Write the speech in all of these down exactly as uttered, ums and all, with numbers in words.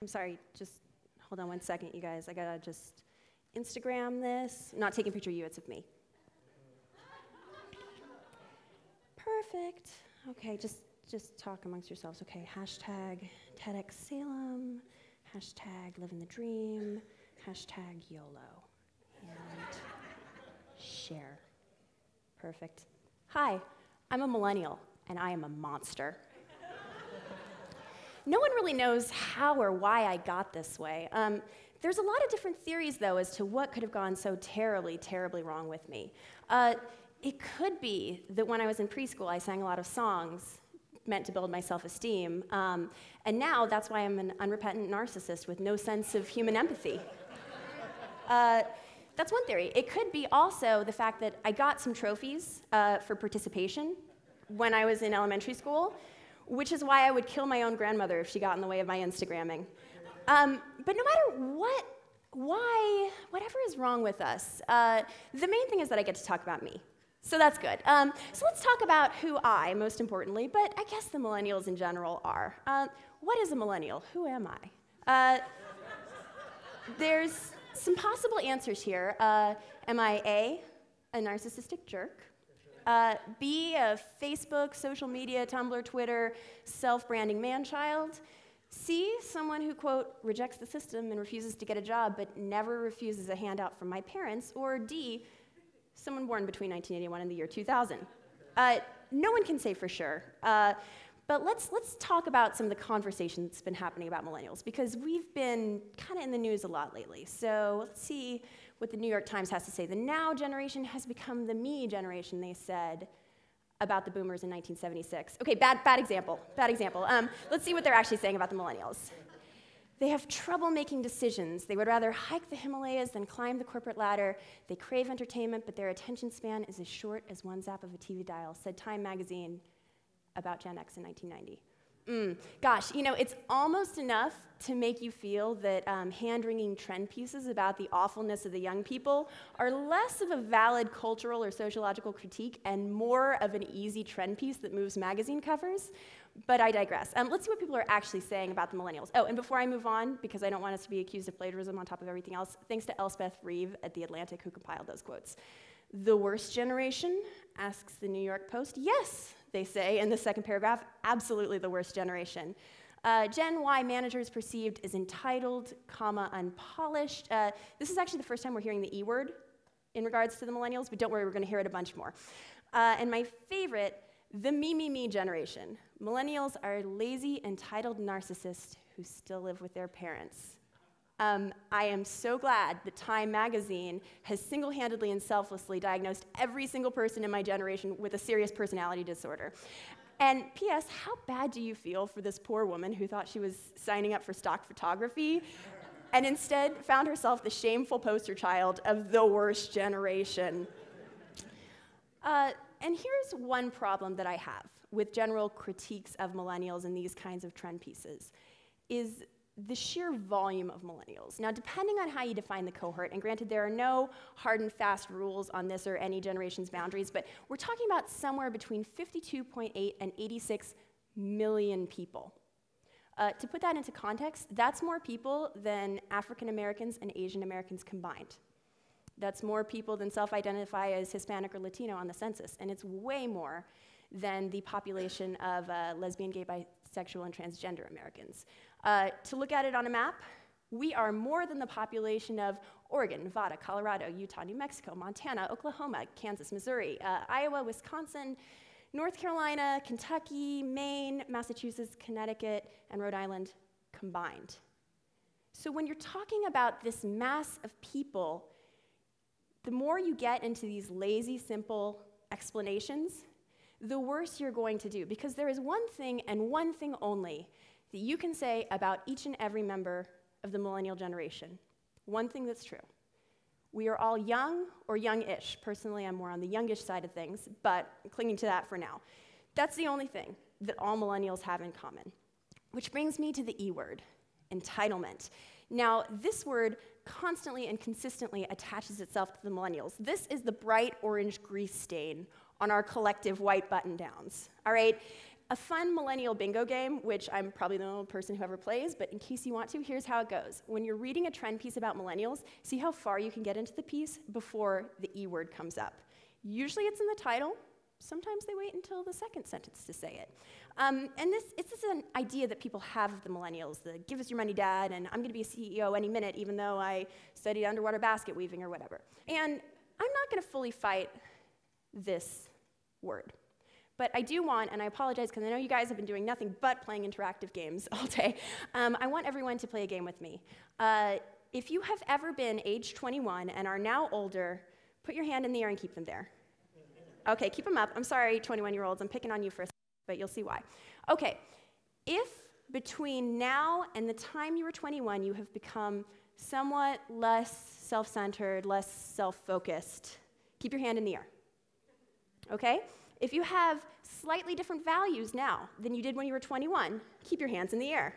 I'm sorry, just hold on one second, you guys. I gotta just Instagram this. I'm not taking a picture of you, it's of me. Perfect. Okay, just, just talk amongst yourselves. Okay, hashtag TEDxSalem, hashtag living the dream, hashtag YOLO, and share. Perfect. Hi, I'm a millennial, and I am a monster. No one really knows how or why I got this way. Um, there's a lot of different theories, though, as to what could have gone so terribly, terribly wrong with me. Uh, it could be that when I was in preschool, I sang a lot of songs meant to build my self-esteem, um, and now that's why I'm an unrepentant narcissist with no sense of human empathy. Uh, that's one theory. It could be also the fact that I got some trophies uh, for participation when I was in elementary school, which is why I would kill my own grandmother if she got in the way of my Instagramming. Um, but no matter what, why, whatever is wrong with us, uh, the main thing is that I get to talk about me. So that's good. Um, so let's talk about who I, most importantly, but I guess the millennials in general are. Uh, what is a millennial? Who am I? Uh, there's some possible answers here. Uh, am I A, a narcissistic jerk? Uh, B, a Facebook, social media, Tumblr, Twitter, self-branding man-child. C, someone who, quote, rejects the system and refuses to get a job but never refuses a handout from my parents. Or D, someone born between nineteen eighty-one and the year two thousand. Uh, no one can say for sure. Uh, but let's, let's talk about some of the conversation that's been happening about millennials, because we've been kind of in the news a lot lately. So let's see what the New York Times has to say. The now generation has become the me generation, they said about the boomers in nineteen seventy-six. Okay, bad, bad example, bad example. Um, let's see what they're actually saying about the millennials. They have trouble making decisions. They would rather hike the Himalayas than climb the corporate ladder. They crave entertainment, but their attention span is as short as one zap of a T V dial, said Time magazine about Gen X in nineteen ninety. Mm. Gosh, you know, it's almost enough to make you feel that um, hand-wringing trend pieces about the awfulness of the young people are less of a valid cultural or sociological critique and more of an easy trend piece that moves magazine covers. But I digress. Um, let's see what people are actually saying about the millennials. Oh, and before I move on, because I don't want us to be accused of plagiarism on top of everything else, thanks to Elspeth Reeve at The Atlantic who compiled those quotes. The worst generation, asks the New York Post. Yes, they say in the second paragraph, absolutely the worst generation. Uh, Gen Y managers perceived as entitled, comma, unpolished. Uh, this is actually the first time we're hearing the E word in regards to the millennials, but don't worry, we're going to hear it a bunch more. Uh, and my favorite, the me, me, me generation. Millennials are lazy, entitled narcissists who still live with their parents. Um, I am so glad that Time magazine has single-handedly and selflessly diagnosed every single person in my generation with a serious personality disorder. And P S, how bad do you feel for this poor woman who thought she was signing up for stock photography and instead found herself the shameful poster child of the worst generation? Uh, and here's one problem that I have with general critiques of millennials and these kinds of trend pieces, is the sheer volume of millennials. Now, depending on how you define the cohort, and granted there are no hard and fast rules on this or any generation's boundaries, but we're talking about somewhere between fifty-two point eight and eighty-six million people. Uh, to put that into context, that's more people than African Americans and Asian Americans combined. That's more people than self-identify as Hispanic or Latino on the census, and it's way more than the population of uh, lesbian, gay, bisexual, and transgender Americans. Uh, to look at it on a map, we are more than the population of Oregon, Nevada, Colorado, Utah, New Mexico, Montana, Oklahoma, Kansas, Missouri, uh, Iowa, Wisconsin, North Carolina, Kentucky, Maine, Massachusetts, Connecticut, and Rhode Island combined. So when you're talking about this mass of people, the more you get into these lazy, simple explanations, the worse you're going to do, because there is one thing and one thing only that you can say about each and every member of the millennial generation. One thing that's true. We are all young or young-ish. Personally, I'm more on the youngish side of things, but I'm clinging to that for now. That's the only thing that all millennials have in common. Which brings me to the E word, entitlement. Now, this word constantly and consistently attaches itself to the millennials. This is the bright orange grease stain on our collective white button-downs, all right? a fun millennial bingo game, which I'm probably the only person who ever plays, but in case you want to, here's how it goes. When you're reading a trend piece about millennials, see how far you can get into the piece before the E word comes up. Usually it's in the title. Sometimes they wait until the second sentence to say it. Um, and this, this is an idea that people have of the millennials, the give us your money, dad, and I'm going to be a C E O any minute, even though I studied underwater basket weaving or whatever. And I'm not going to fully fight this word. But I do want, and I apologize because I know you guys have been doing nothing but playing interactive games all day, um, I want everyone to play a game with me. Uh, if you have ever been age twenty-one and are now older, put your hand in the air and keep them there. Okay, keep them up. I'm sorry, twenty-one-year-olds, I'm picking on you for a second, but you'll see why. Okay, if between now and the time you were twenty-one, you have become somewhat less self-centered, less self-focused, keep your hand in the air. Okay? If you have slightly different values now than you did when you were twenty-one, keep your hands in the air.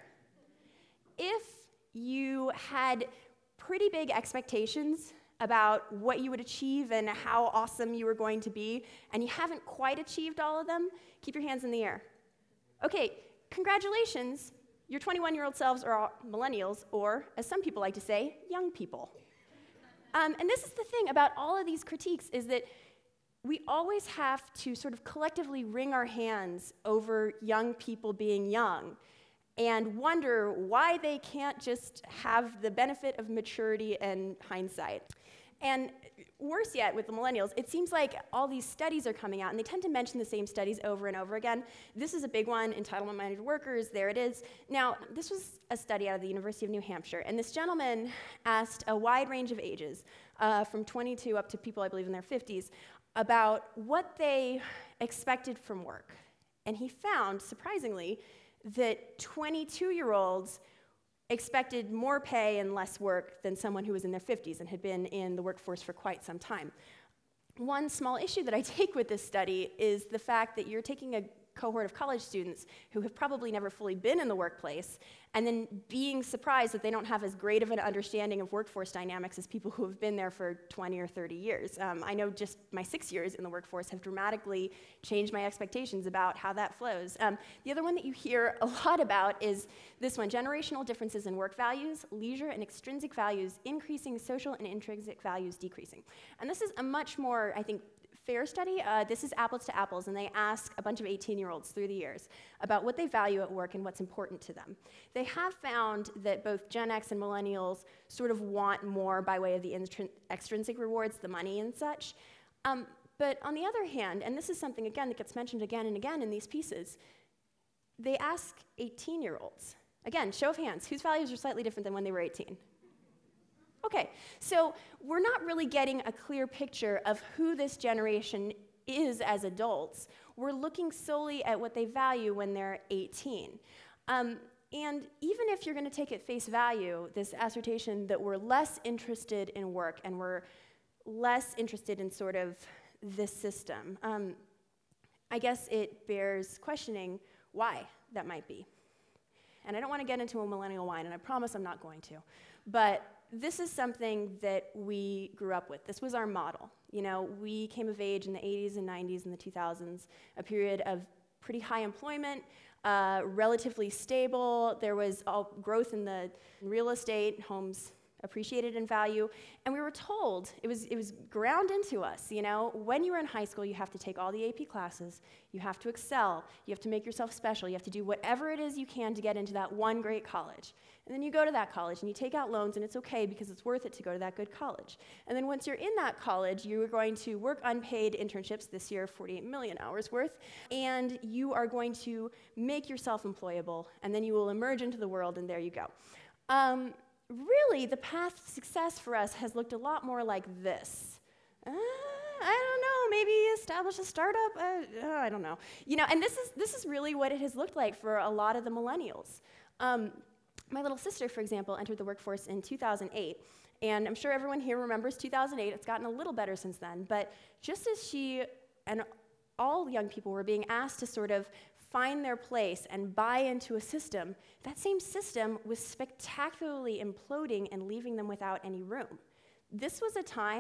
If you had pretty big expectations about what you would achieve and how awesome you were going to be, and you haven't quite achieved all of them, keep your hands in the air. Okay, congratulations, your twenty-one-year-old selves are millennials, or, as some people like to say, young people. Um, and this is the thing about all of these critiques, is that we always have to sort of collectively wring our hands over young people being young and wonder why they can't just have the benefit of maturity and hindsight. And worse yet, with the millennials, it seems like all these studies are coming out, and they tend to mention the same studies over and over again. This is a big one, entitlement-minded workers, there it is. Now, this was a study out of the University of New Hampshire, and this gentleman asked a wide range of ages, uh, from twenty-two up to people, I believe, in their fifties, about what they expected from work. And he found, surprisingly, that twenty-two-year-olds expected more pay and less work than someone who was in their fifties and had been in the workforce for quite some time. One small issue that I take with this study is the fact that you're taking a cohort of college students who have probably never fully been in the workplace, and then being surprised that they don't have as great of an understanding of workforce dynamics as people who have been there for twenty or thirty years. Um, I know just my six years in the workforce have dramatically changed my expectations about how that flows. Um, the other one that you hear a lot about is this one, generational differences in work values, leisure and extrinsic values increasing, social and intrinsic values decreasing. And this is a much more, I think, fair study. Uh, this is apples to apples, and they ask a bunch of eighteen-year-olds through the years about what they value at work and what's important to them. They have found that both Gen X and millennials sort of want more by way of the extrinsic rewards, the money and such. Um, but on the other hand, and this is something, again, that gets mentioned again and again in these pieces, they ask eighteen-year-olds. Again, show of hands, whose values are slightly different than when they were eighteen? Okay, so we're not really getting a clear picture of who this generation is as adults. We're looking solely at what they value when they're eighteen. Um, and even if you're going to take at face value this assertion that we're less interested in work and we're less interested in sort of this system, um, I guess it bears questioning why that might be. And I don't want to get into a millennial whine, and I promise I'm not going to, but this is something that we grew up with. This was our model. You know, we came of age in the eighties and nineties and the two thousands, a period of pretty high employment, uh, relatively stable. There was all growth in the real estate, homes appreciated in value, and we were told, it was, it was ground into us, you know, when you were in high school, you have to take all the A P classes, you have to excel, you have to make yourself special, you have to do whatever it is you can to get into that one great college. And then you go to that college and you take out loans, and it's okay because it's worth it to go to that good college. And then once you're in that college, you are going to work unpaid internships, this year forty-eight million hours worth, and you are going to make yourself employable, and then you will emerge into the world, and there you go. Um, really, the path to success for us has looked a lot more like this. Uh, I don't know, maybe establish a startup, uh, uh, I don't know. You know, and this is, this is really what it has looked like for a lot of the millennials. Um, My little sister, for example, entered the workforce in two thousand eight, and I'm sure everyone here remembers two thousand eight. It's gotten a little better since then, but just as she and all young people were being asked to sort of find their place and buy into a system, that same system was spectacularly imploding and leaving them without any room. This was a time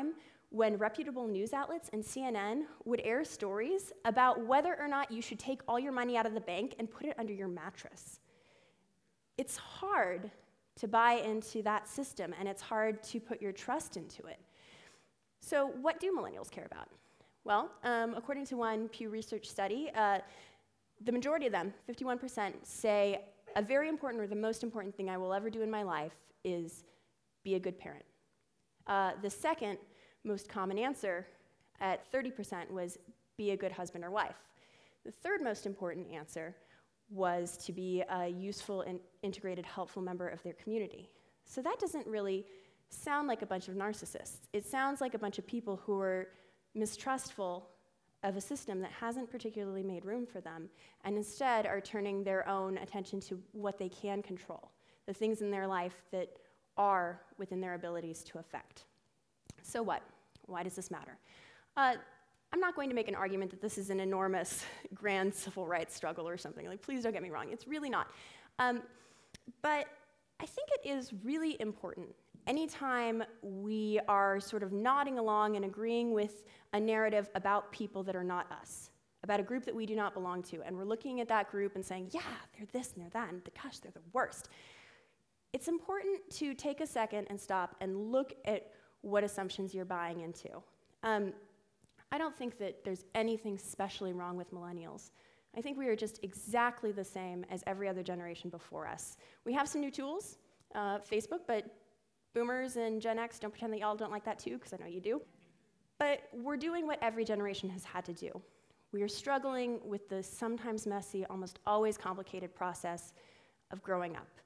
when reputable news outlets and C N N would air stories about whether or not you should take all your money out of the bank and put it under your mattress. It's hard to buy into that system, and it's hard to put your trust into it. So what do millennials care about? Well, um, according to one Pew Research study, uh, the majority of them, fifty-one percent, say a very important or the most important thing I will ever do in my life is be a good parent. Uh, the second most common answer at thirty percent was be a good husband or wife. The third most important answer was to be a useful and integrated, helpful member of their community. So that doesn't really sound like a bunch of narcissists. It sounds like a bunch of people who are mistrustful of a system that hasn't particularly made room for them, and instead are turning their own attention to what they can control, the things in their life that are within their abilities to affect. So what? Why does this matter? Uh, I'm not going to make an argument that this is an enormous, grand civil rights struggle or something. Like, please don't get me wrong. It's really not. Um, but I think it is really important anytime we are sort of nodding along and agreeing with a narrative about people that are not us, about a group that we do not belong to, and we're looking at that group and saying, yeah, they're this and they're that, and gosh, they're the worst. It's important to take a second and stop and look at what assumptions you're buying into. Um, I don't think that there's anything specially wrong with millennials. I think we are just exactly the same as every other generation before us. We have some new tools, uh, Facebook, but boomers and Gen X, don't pretend that y'all don't like that too, because I know you do. But we're doing what every generation has had to do. We are struggling with the sometimes messy, almost always complicated process of growing up.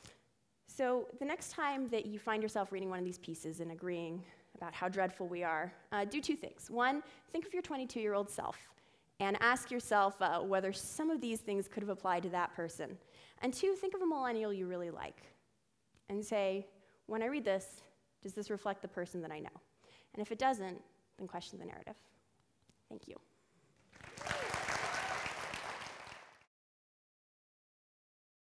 So the next time that you find yourself reading one of these pieces and agreeing about how dreadful we are, uh, do two things. One, think of your twenty-two-year-old self and ask yourself uh, whether some of these things could have applied to that person. And two, think of a millennial you really like and say, when I read this, does this reflect the person that I know? And if it doesn't, then question the narrative. Thank you.